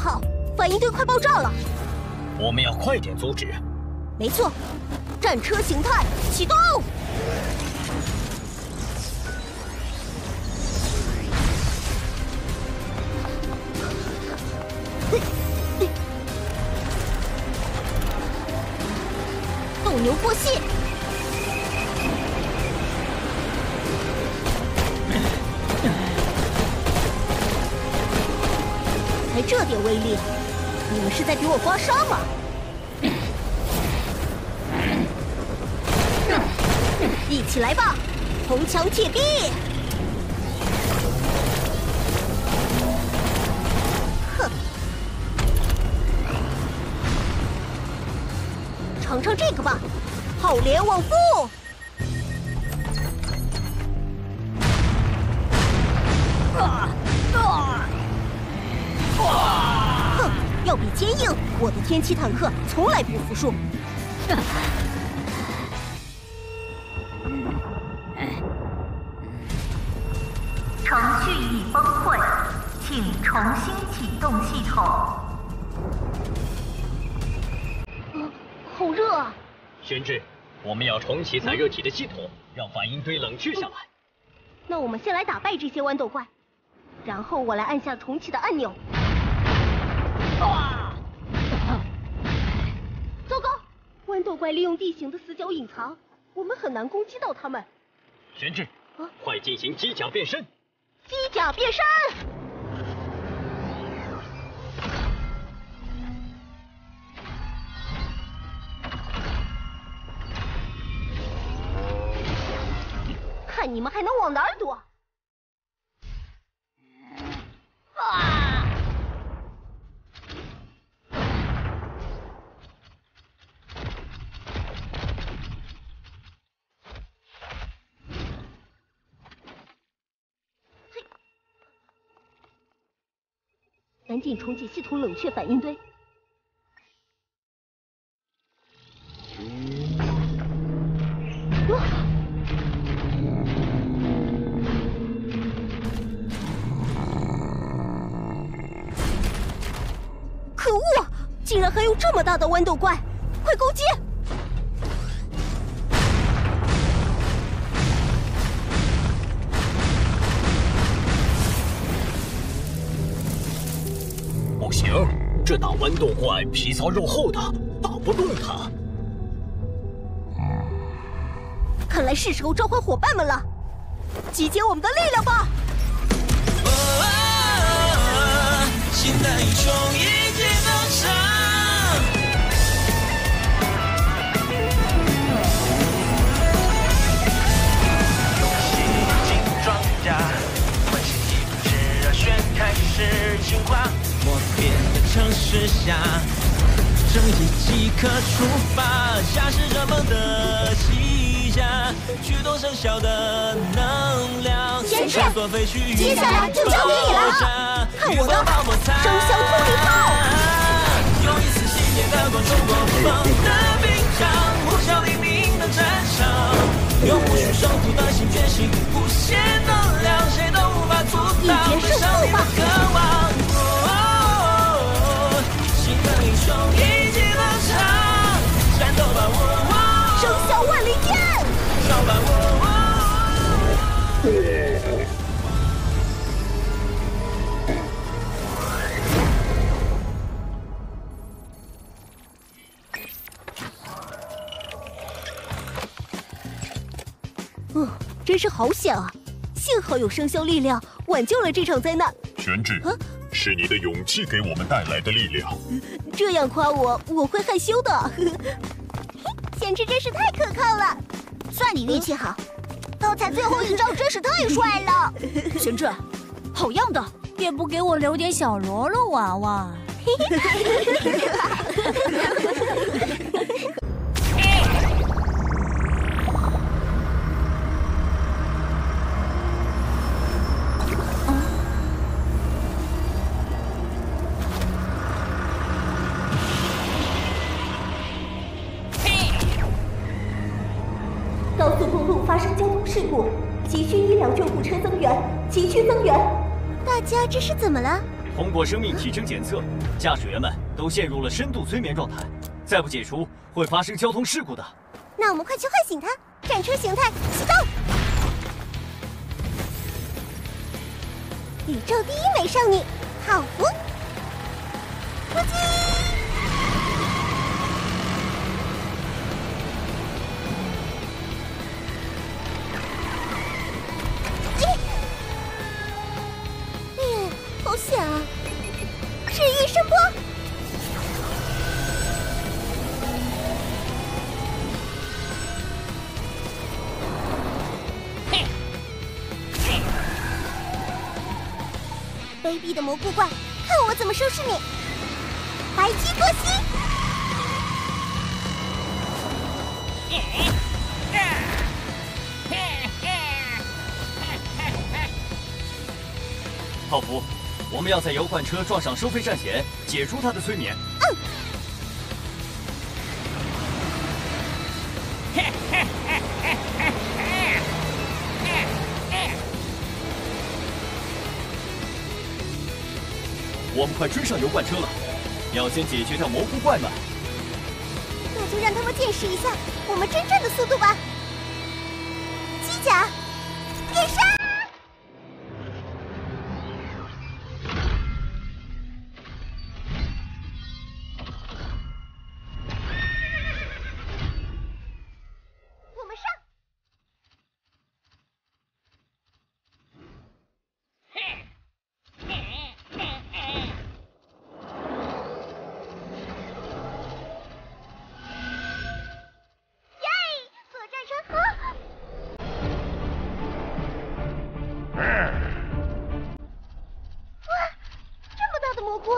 好，反应堆快爆炸了！ 我们要快点阻止。 没错，战车形态启动。斗牛过蟹。 才这点威力，你们是在给我刮痧吗？一起来吧，铜墙铁壁！哼，尝尝这个吧，好连往复！哼，要比坚硬，我的天骑坦克从来不服输。 程序已崩溃，请重新启动系统。 好热啊！ 宣志，我们要重启散热体的系统，让反应堆冷却下来。 那我们先来打败这些豌豆怪，然后我来按下重启的按钮。糟糕，豌豆怪利用地形的死角隐藏，我们很难攻击到它们。 宣志，快进行机甲变身！ 机甲变身！看你们还能往哪儿躲！啊！赶紧重启系统冷却反应堆。可恶！竟然还有这么大的豌豆怪！快攻击！ 不行，这大豌豆怪皮糙肉厚的，打不动它。 看来是时候召唤伙伴们了，集结我们的力量吧！ 新的英雄已经登场。游戏进装甲，唤醒一股炙热旋开始进化。默片的城市下，正义即刻出发，驾驶着梦的机甲，驱动生效的能量， 先生， 飞去， 接下来就交给你了，看我的生肖突地炮！ 用一丝信念的光，冲过风的冰墙，呼啸黎明的战场，用无需守护的心觉醒，无限能量，谁都无法阻挡对胜利的渴望。新的英雄已经登场，战斗吧我， 生肖万里剑！ 上吧我。 真是好险啊！幸好有生肖力量挽救了这场灾难。 玄志，是你的勇气给我们带来的力量。 这样夸我，我会害羞的。贤侄真是太可靠了，算你运气好。刚才最后一招真是太帅了。 贤志，好样的，也不给我留点小喽啰娃娃。 高速公路发生交通事故，急需医疗救护车增援，急需增援！大家这是怎么了？ 通过生命体征检测，驾驶员们都陷入了深度催眠状态，再不解除会发生交通事故的。 那我们快去唤醒他！战车形态启动！宇宙第一美少女，泡芙！突击！好险啊！治愈声波！卑鄙的蘑菇怪，看我怎么收拾你！白鸡多西！ 泡芙，我们要在摇罐车撞上收费站前解除它的催眠。我们快追上油罐车了，要先解决掉蘑菇怪们。 那就让他们见识一下我们真正的速度吧！机甲变身！我们上！蘑菇，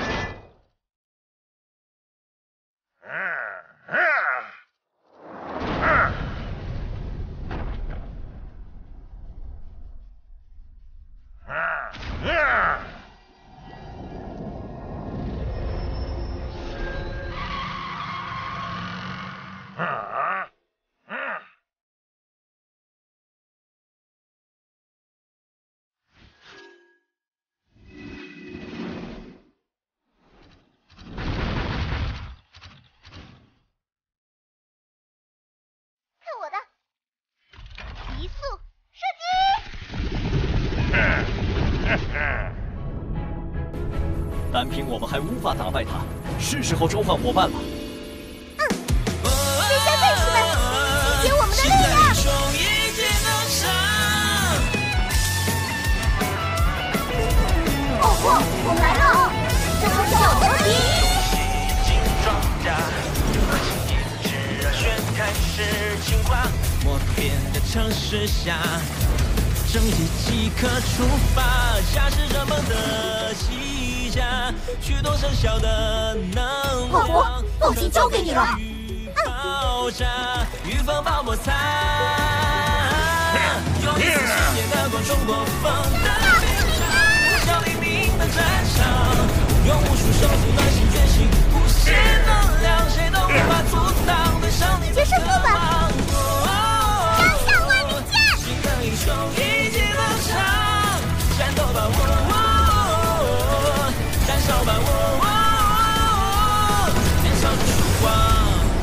单凭我们还无法打败他，是时候召唤伙伴了。 月下战士们，集结我们的力量！泡芙，我们来了！这是小问题。 莫变的城市下，正义即刻出发，驾驶人们的机甲，驱动生肖的能泡芙，放心交给你了。 爆炸，预防爆摩擦，用一次10年的光中国风的冰场，小黎明的战场，用无数手足暖心觉醒，无限能量，谁都无法阻挡，对上你的渴望。英雄已经登场，战斗吧我，燃烧吧我，燃烧着曙光。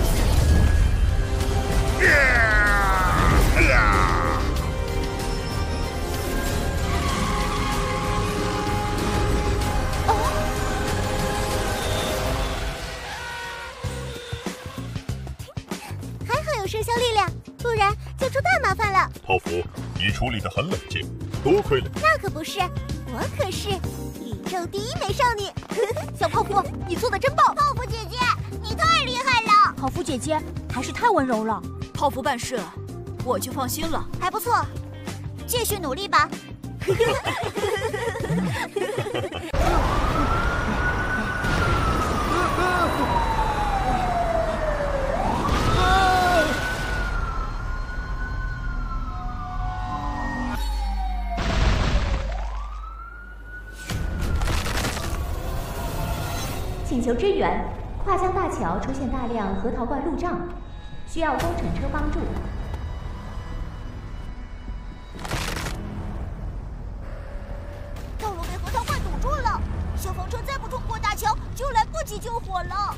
还好有生肖力量，不然就出大麻烦了。 泡芙，你处理得很冷静，多亏了你。 那可不是，我可是宇宙第一美少女。小泡芙，你做的真棒！泡芙姐姐，你太厉害了！ 泡芙姐姐还是太温柔了。 泡芙办事，我就放心了。 还不错，继续努力吧。 请求支援，跨江大桥出现大量核桃怪路障，需要工程车帮助。 道路被核桃怪堵住了， 级救火了。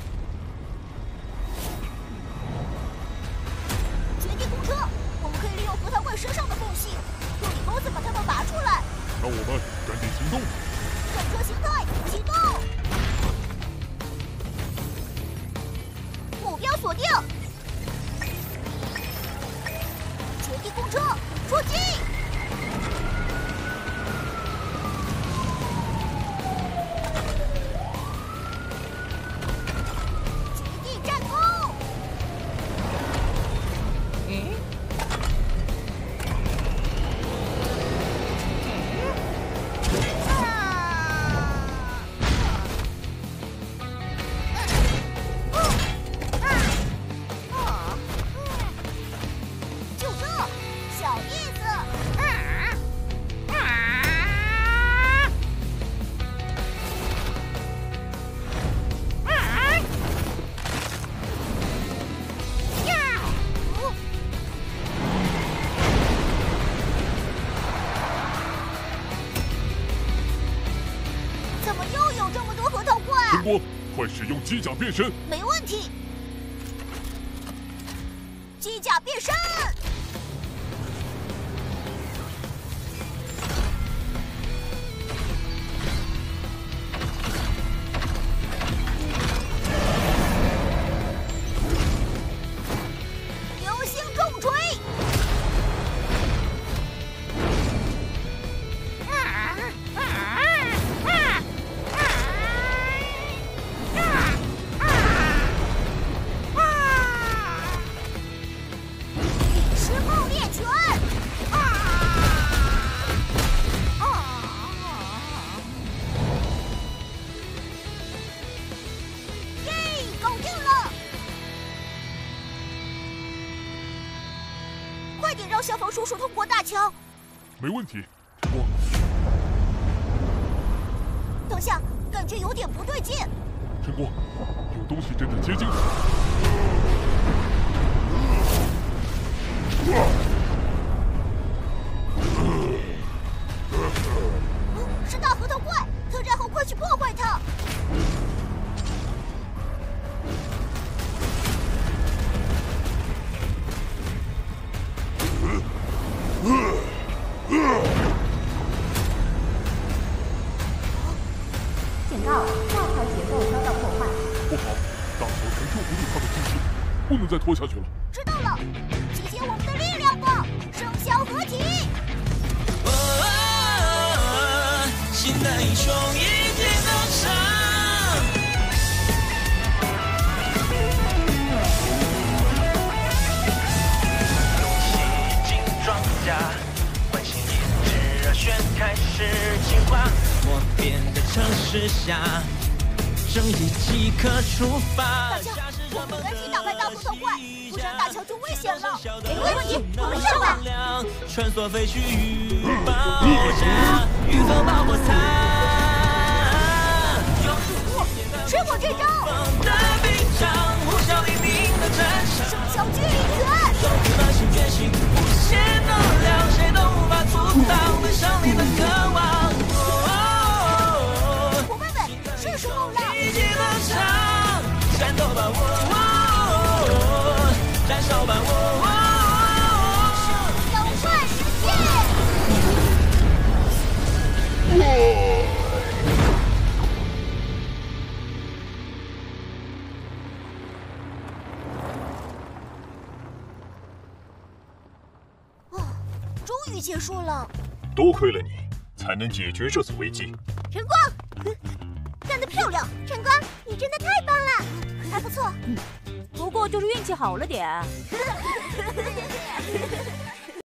绝地公车，我们可以利用核桃怪身上的缝隙，用李钩子把它们拔出来。 让我们赶紧行动。 战车形态启动，目标锁定。绝地公车出击！绝地战空！就这，小意思。怎么又有这么多核桃怪？ 陈波，快使用机甲变身！ 没问题。机甲变身！流星重锤！石梦猎拳！耶，搞定了！快点让消防叔叔通过大桥。 没问题，陈波。 等下，感觉有点不对劲。 陈波，有东西正在接近你。 是大核桃怪，特战后快去破坏它！ 警告：大桥结构遭到破坏。 不好，大桥承受不住他的攻击，不能再拖下去了。 知道了，集结我们的力量吧，声效合体！ 新的英雄已经登场。勇气进装甲，唤醒意志，热血开始进化。莫变的城市下，正义即刻出发。 大家，我们赶紧打败大核桃怪，不然大桥就危险了。没问题，我们上吧。 穿梭飞去预爆炸，预防爆火擦。 吃我这招！ 的冰场，呼啸黎明的战场。 声效巨力拳！ 手提满心决心，无限能量，谁都无法阻挡对胜利的渴望。 伙伴们，是时候了！ 一起登场，战斗吧燃烧吧召唤实现！终于结束了。 多亏了你，才能解决这次危机。 晨光，干得漂亮！晨光，你真的太棒了，还不错。 不过就是运气好了点。